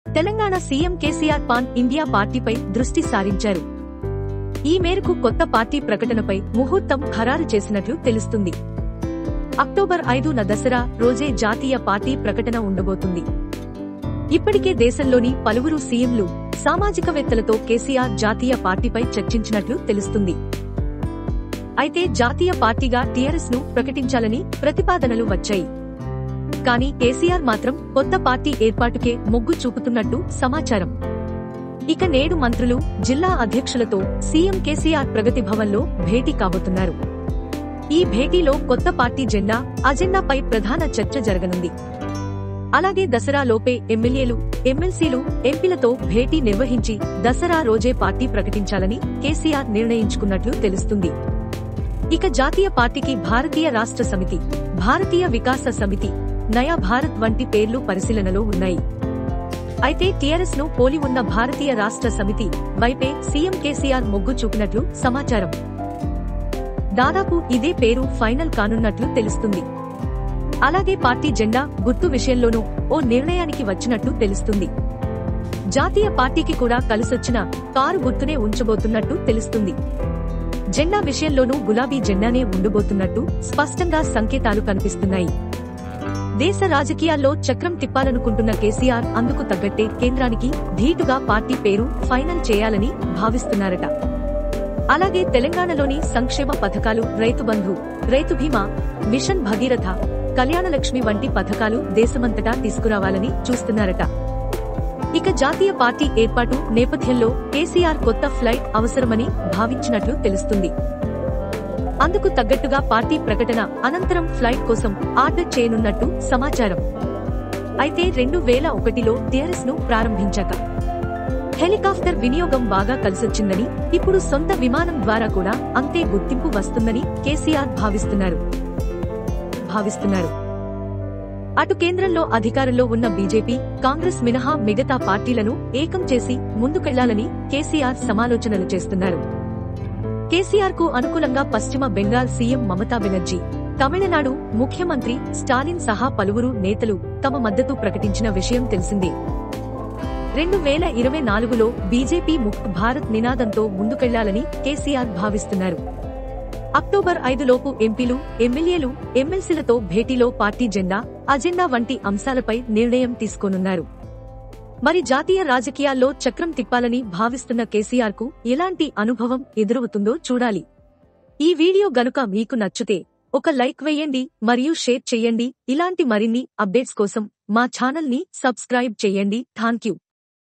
Telangana CM KCR pan India పార్టీపై దృష్టి సారించారు. ఈ మేరకు కొత్త పార్టీ ప్రకటనపై ముహూర్తం ఖరారు చేసినట్లు తెలుస్తుంది. అక్టోబర్ 5న దసరా రోజే జాతీయ పార్టీ ప్రకటన ఉండబోతుంది. ఇప్పటికే దేశంలోని పలువురు సీఎంలు, సామాజికవేత్తలతో కేసీఆర్ జాతీయ పార్టీపై చర్చించినట్లు తెలుస్తుంది. అయితే జాతీయ పార్టీగా టీఆర్ఎస్ ను ప్రకటించాలని ప్రతిపాదనలు వచ్చాయి. కానీ కేసీఆర్ మాత్రం కొత్త పార్టీ ఏర్పాటుకే మొగ్గు చూపుతున్నట్టు సమాచారం. ఇక నేడు మంత్రులు, జిల్లా అధ్యక్షులతో సీఎం కేసీఆర్ ప్రగతి భవన్లో భేటీ కాబోతున్నారు. ఈ భేటీలో కొత్త పార్టీ జెండా, అజెండాపై ప్రధాన చర్చ జరగనుంది. అలాగే దసరా లోపే ఎమ్మెల్యేలు, ఎమ్మెల్సీలు, ఎంపీలతో భేటీ నిర్వహించి దసరా రోజే పార్టీ ప్రకటించాలని కేసీఆర్ నిర్ణయించుకున్నట్లు తెలుస్తుంది. ఇక జాతీయ పార్టీకి భారతీయ రాష్ట్ర సమితి, భారతీయ వికాస సమితి, నయా భారత్ వంటి పేర్లు పరిశీలనలో ఉన్నాయి. అయితే టీఆర్ఎస్ ను పోలి ఉన్న భారతీయ రాష్ట్ర సమితి వైపే సీఎం కేసీఆర్ మొగ్గు చూపినట్లు సమాచారం. దాదాపు ఇదే పేరు ఫైనల్ కానున్నట్లు తెలుస్తుంది. అలాగే పార్టీ జెండా, గుర్తు విషయంలోనూ ఓ నిర్ణయానికి వచ్చినట్టు తెలుస్తుంది. జాతీయ పార్టీకి కూడా కలిసొచ్చిన కారు గుర్తునే ఉంచబోతున్నట్టు తెలుస్తుంది. జెండా విషయంలోనూ గులాబీ జెండానే ఉండబోతున్నట్టు స్పష్టంగా సంకేతాలు కనిపిస్తున్నాయి. దేశ రాజకీయాల్లో చక్రం తిప్పాలనుకుంటున్న కేసీఆర్ అందుకు తగ్గట్టే కేంద్రానికి ధీటుగా పార్టీ పేరు ఫైనల్ చేయాలని భావిస్తున్నారట. అలాగే తెలంగాణలోని సంక్షేమ పథకాలు, రైతు బంధు, రైతు బీమా, మిషన్ భగీరథ, కళ్యాణలక్ష్మి వంటి పథకాలు దేశమంతటా తీసుకురావాలని చూస్తున్నారట. ఇక జాతీయ పార్టీ ఏర్పాటు నేపథ్యంలో కేసీఆర్ కొత్త ఫ్లైట్ అవసరమని భావించినట్లు తెలుస్తుంది. అందుకు తగ్గట్టుగా పార్టీ ప్రకటన అనంతరం ఫ్లైట్ కోసం ఆర్డర్ చేయనున్నట్టు సమాచారం. అయితే 2001లో టీఆర్ఎస్ ను ప్రారంభించాక హెలికాప్టర్ వినియోగం బాగా కలిసొచ్చిందని, ఇప్పుడు సొంత విమానం ద్వారా కూడా అంతే గుర్తింపు వస్తుందని కేసీఆర్ భావిస్తున్నారు. అటు కేంద్రంలో అధికారంలో ఉన్న బీజేపీ, కాంగ్రెస్ మినహా మిగతా పార్టీలను ఏకం చేసి ముందుకెళ్లాలని కేసీఆర్ సమాలోచనలు చేస్తున్నారు. కేసీఆర్ కు అనుకూలంగా పశ్చిమ బెంగాల్ సీఎం మమతా బెనర్జీ, తమిళనాడు ముఖ్యమంత్రి స్టాలిన్ సహా పలువురు నేతలు తమ మద్దతు ప్రకటించిన విషయం తెలిసిందే. 2024లో బీజేపీ ముక్త్ భారత్ నినాదంతో ముందుకెళ్లాలని కేసీఆర్ భావిస్తున్నారు. అక్టోబర్ 5లోపు ఎంపీలు, ఎమ్మెల్యేలు, ఎమ్మెల్సీలతో భేటీలో పార్టీ జెండా, అజెండా వంటి అంశాలపై నిర్ణయం తీసుకోనున్నారు. మరి జాతీయ రాజకీయాల్లో చక్రం తిప్పాలని భావిస్తున్న కేసీఆర్ కు ఎలాంటి అనుభవం ఎదురవుతుందో చూడాలి. ఈ వీడియో గనుక మీకు నచ్చితే ఒక లైక్ వేయండి మరియు షేర్ చేయండి. ఇలాంటి మరిన్ని అప్డేట్స్ కోసం మా ఛానల్ ని సబ్స్క్రైబ్ చేయండి. థాంక్యూ.